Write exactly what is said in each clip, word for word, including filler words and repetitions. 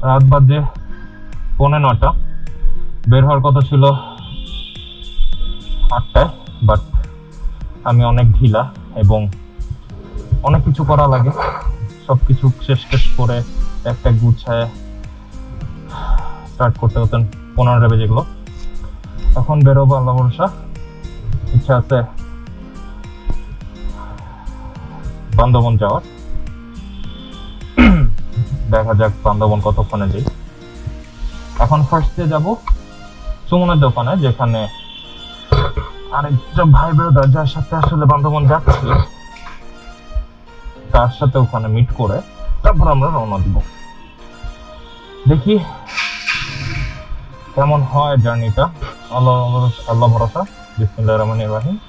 রাত বাজে পৌনে নটা, বের হওয়ার কথা ছিল আটটায়, বাট আমি অনেক ঢিলা এবং অনেক কিছু করা লাগে, সব কিছু শেষ শেষ করে একটা গুছায় স্টার্ট করতে হতেন পনেরোটা বেজে গেলো। এখন বেরোবো আল্লাহ ভরসা, ইচ্ছা আছে বান্দরবন যাওয়ার, দেখা যাক বান্দরবন কতক্ষণে যাই। এখন ফার্স্টে যাব সুমনের দোকানে, যেখানে আরেকটা ভাই ব্রাদার যার সাথে আসলে বান্দরবন যাচ্ছি তার সাথে ওখানে মিট করে তারপর আমরা রওনা দিব। দেখি কেমন হয় জার্নিটা, আল্লাহ আল্লাহ ভরসা। বিসমিল্লাহির রহমানির রহিম।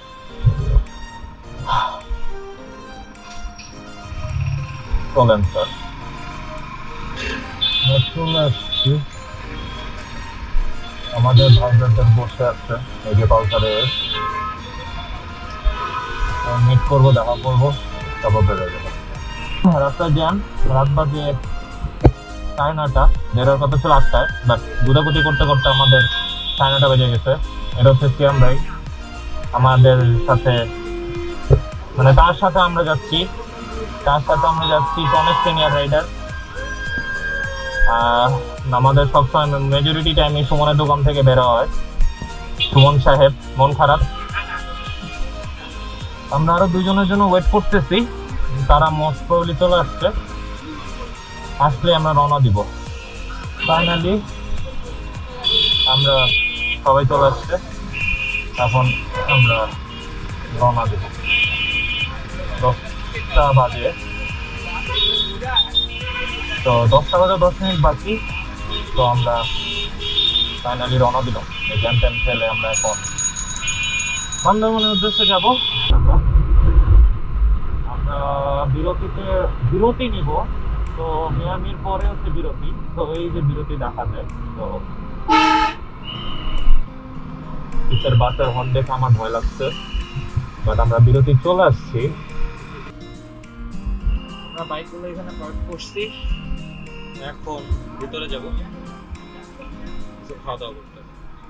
চলেন স্যার, চলে আসছি। আমাদের ভাই ব্রাদার বসে আছে এই যে কাউসারে, মিট করবো, দেখা করবো, তারপর বেরোয় যাবো। রাস্তায় জ্যাম, রাত বাজে সাড়ে নটা, বেরোর কথা ছিল আটটায়, বাট গুদাগুদি করতে করতে আমাদের সাড়ে নটা বেজে গেছে। এটা হচ্ছে সিয়াম ভাই, আমাদের সাথে মানে তার সাথে আমরা যাচ্ছি তার সাথে আমরা যাচ্ছি অনেক সিনিয়র রাইডার। আমাদের সবসময় মেজরিটি টাইমে সুমনের দোকান থেকে বেরো হয়। সুমন সাহেব মন খারাপ, আমরা আরো দুজনের জন্য ওয়েট করতেছি, তারা মোস্ট প্রবাবলি চলে আসছে, আসলে আমরা রওনা দিব। ফাইনালি আমরা সবাই চলে আসছে, এখন আমরা রওনা দিব। দশটা বাজে, তো দশটা বাজে দশ মিনিট বাকি, তো আমরা ফাইনালি রওনা দিলাম। এই জ্যাম ট্যাম ফেলে আমরা এখন বান্দরবনের উদ্দেশ্যে যাব। আমরা বিরতিতে বিরতি নিব, তো মিয়ামির পরে হচ্ছে বিরতি, তো এই যে বিরতি দেখা যায়। তো পিছের বাসের হর্ন দেখে আমার ভয় লাগছে, বাট আমরা বিরতি চলে আসছি। আমরা বাইকগুলো এখানে পার্ক করছি, এখন ভিতরে যাব খাওয়া দাওয়া করতে।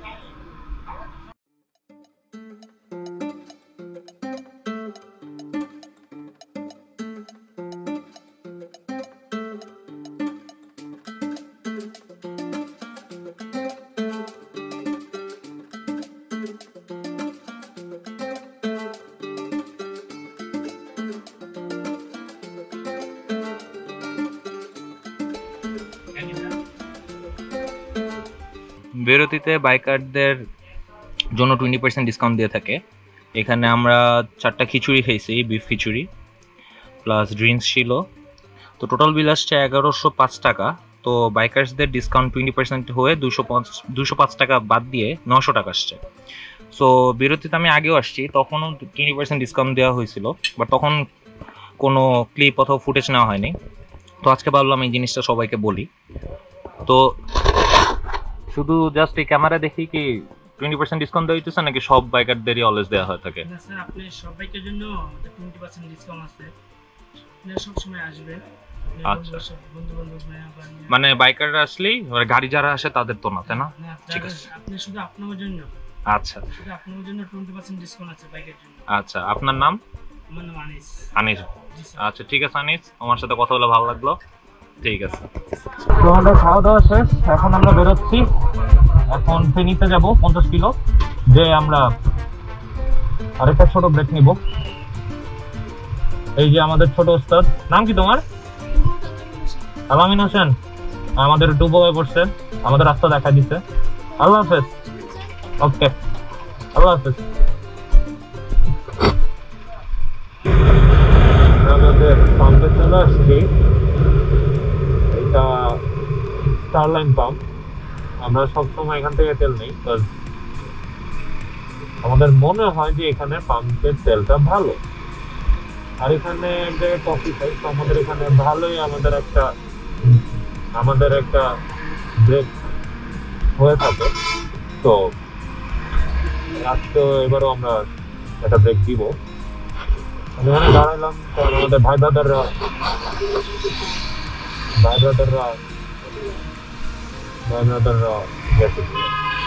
বিরতিতে বাইকারদের জন্য টোয়েন্টি পার্সেন্ট ডিসকাউন্ট দিয়ে থাকে। এখানে আমরা চারটা খিচুড়ি খেয়েছি, বিফ খিচুড়ি প্লাস ড্রিঙ্কস ছিল, তো টোটাল বিল আসছে এগারোশো পাঁচ টাকা। তো বাইকার্সদের ডিসকাউন্ট টোয়েন্টি পার্সেন্ট হয়ে দুশো পাঁচ দুশো পাঁচ টাকা বাদ দিয়ে নশো টাকা আসছে। সো বিরতিতে আমি আগেও আসছি, তখনও টোয়েন্টি পার্সেন্ট ডিসকাউন্ট দেওয়া হয়েছিল, বাট তখন কোনো ক্লিপ অথবা ফুটেজ নেওয়া হয়নি। তো আজকে ভাবলাম এই জিনিসটা সবাইকে বলি। তো শুধু জাস্ট এই ক্যামেরা দেখি কি টোয়েন্টি পার্সেন্ট ডিসকাউন্ট দেওয়া হইতেছে নাকি সব বাইকারদেরই অলওয়েজ দেওয়া হয়ে থাকে? না স্যার, আপনি সব বাইকের জন্য আমাদের টোয়েন্টি পার্সেন্ট ডিসকাউন্ট আছে, আপনি সব সময় আসবেন। আচ্ছা, মানে বাইকাররা আসলেই গাড়ি যারা আসে তাদের তো না, তাই না? ঠিক আছে, আপনি শুধু আপনার জন্য। আচ্ছা, শুধু আপনার জন্য টোয়েন্টি পার্সেন্ট ডিসকাউন্ট আছে বাইকের জন্য। আচ্ছা, আপনার নাম? আমার নাম আনিস। আনিস, আচ্ছা ঠিক আছে আনিস, আমার সাথে কথা বলে ভালো লাগলো। ঠিক আছে, তো আমাদের খাওয়া দাওয়া শেষ, এখন আমরা বেরোচ্ছি। এখন ফেনীতে যাব পঞ্চাশ কিলো, যে আমরা আরেকটা ছোট ব্রেক নিব। এই যে আমাদের ছোট ওস্তাদ, নাম কি তোমার? আলামিন হোসেন, আমাদের ডুবো হয়ে পড়ছে, আমাদের রাস্তা দেখা দিচ্ছে। আল্লাহ হাফেজ। ওকে, আল্লাহ হাফেজ। আমাদের পাম্পে চলে আসছি, এটা স্টারলাইন পাম্প। আমরা সবসময় এখান থেকে তেল নেই, আমাদের মনে হয় যে এখানে পাম্পের তেলটা ভালো। আর এখানে যে কফি খাই, তো আমাদের এখানে ভালোই আমাদের একটা আমাদের একটা ব্রেক হয়ে থাকে। তো আজকে এবারও আমরা একটা ব্রেক দিব। আমি এখানে দাঁড়াইলাম, কারণ আমাদের ভাই ব্রাদাররা ভাই ব্রাদাররা another uh, recipe.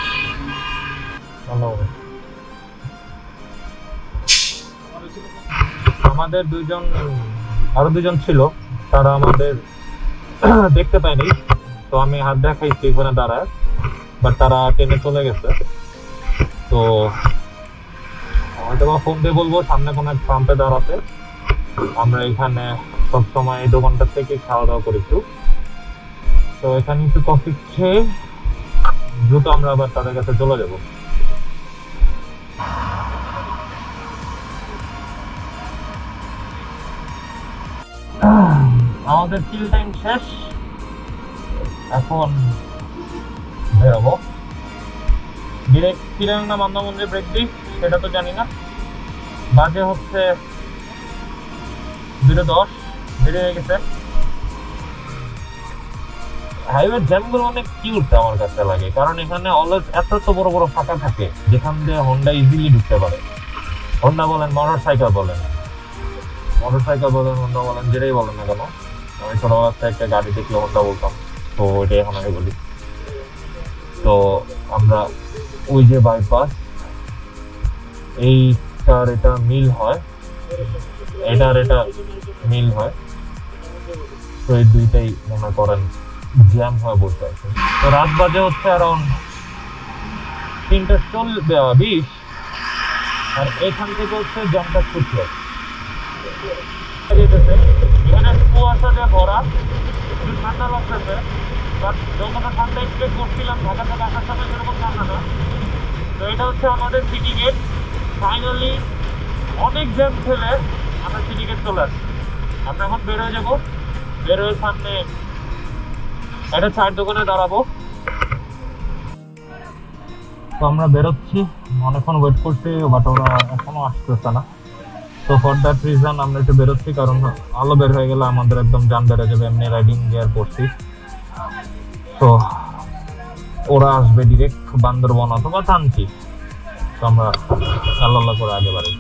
আমাদের দুইজন আরো দুজন ছিল, তারা আমাদের দেখতে পায়নি, তো আমি হাত দেখাইছি ওখানে দাঁড়ায়, বাট তারা ট্রেনে চলে গেছে। তো হয়তো বা ফোন দিয়ে বলবো সামনে কোনো এক পাম্পে দাঁড়াতে। আমরা এখানে সবসময় এই দোকানটার থেকে খাওয়া দাওয়া করেছি। তো এখানে একটু কফি খেয়ে দ্রুত আমরা আবার তাদের কাছে চলে যাব। আমাদের চিল টাইম শেষ, এখন বেরোবো। ডিরেক্ট চিরাং না মান্দা মন্দির ব্রেক দিই সেটা তো জানি না। বাজে হচ্ছে দুটো দশ, দেরি হয়ে গেছে। হাইওয়ে জ্যামগুলো অনেক কিউট আমার কাছে লাগে, কারণ এখানে অলওয়েজ এত তো বড় বড় ফাঁকা থাকে যেখান দিয়ে হোন্ডা ইজিলি ঢুকতে পারে। হোন্ডা বলেন, মোটর সাইকেল বলেন, মোটর সাইকেল বলেন, হোন্ডা বলেন, যেটাই বলেন না কেন। আমি ছোটবেলাতে একটা গাড়ি দেখলে হোন্ডা বলতাম, তো ওইটাই এখন আমি বলি। তো আমরা ওই যে বাইপাস, এইটার এটা মিল হয়, এটার এটা মিল হয়, তো এই দুইটাই মনে করেন জ্যাম হয় বলতে আছে। তো রাত বাজে হচ্ছে অ্যারাউন্ড তিনটা চল্লিশ বিশ, আর এখান থেকে হচ্ছে জ্যামটা ছুটছে। এখানে কুয়াশা দিয়ে ভরা, একটু ঠান্ডা লাগতেছে, বাট যতটা ঠান্ডা এক্সপেক্ট করছিলাম ঢাকা থেকে আসার সময় সেরকম ঠান্ডা না। তো এটা হচ্ছে আমাদের সিটি গেট। ফাইনালি অনেক জ্যাম ফেলে আমরা সিটি গেট চলে আসছি। আমরা এখন বের হয়ে যাবো, বের হয়ে সামনে একটা চায়ের দোকানে দাঁড়াবো। তো আমরা বেরোচ্ছি, অনেকক্ষণ ওয়েট করছি, বাট ওরা এখনো আসতেছে না। তো ফর দ্যাট রিজন আমরা একটু বেরোচ্ছি, কারণ আলো বের হয়ে গেলে আমাদের একদম জান বেড়ে যাবে। এমনি রাইডিং গিয়ার করছি, তো ওরা আসবে ডিরেক্ট বান্দরবন অথবা থানচি। তো আমরা আল্লাহ করে আগে বাড়ি।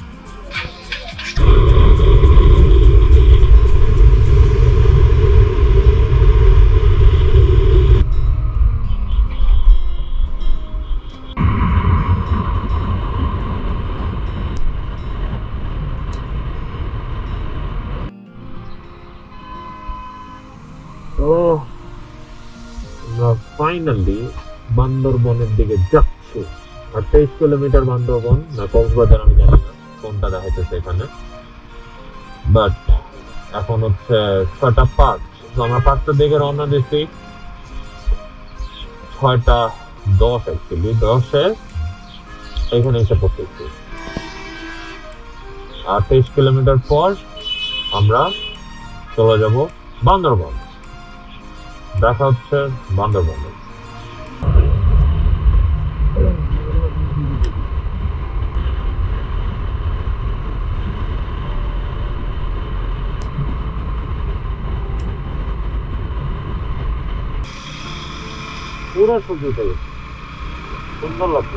তো ফাইনালি বান্দরবনের দিকে যাচ্ছি। আঠাইশ কিলোমিটার বান্দরবন না কক্সবাজার আমি জানি না কোনটা দেখাইতেছে এখানে, বাট এখন হচ্ছে ছয়টা পাঁচ। তো আমরা পাঁচটার দিকে রওনা দিচ্ছি, ছয়টা দশ অ্যাকচুয়ালি দশে এখানে এসে পড়তেছি। আঠাইশ কিলোমিটার পর আমরা চলে যাব বান্দরবন। দেখা হচ্ছে বান্দরবনে। পুরো সূর্য উঠে গেছে, সুন্দর লাগছে।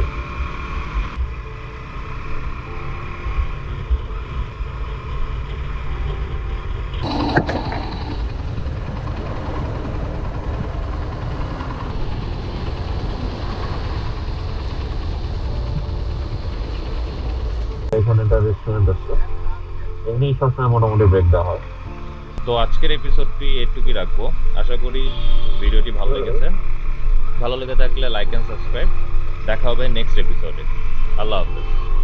এখানে একটা রেস্টুরেন্ট আছে, এমনি সবসময় মোটামুটি ব্রেক দেওয়া হয়। তো আজকের এপিসোডটি এটুকুই রাখবো। আশা করি ভিডিওটি ভালো লেগেছে। ভালো লেগে থাকলে লাইক এন্ড সাবস্ক্রাইব। দেখা হবে নেক্সট এপিসোডে। আল্লাহ হাফেজ।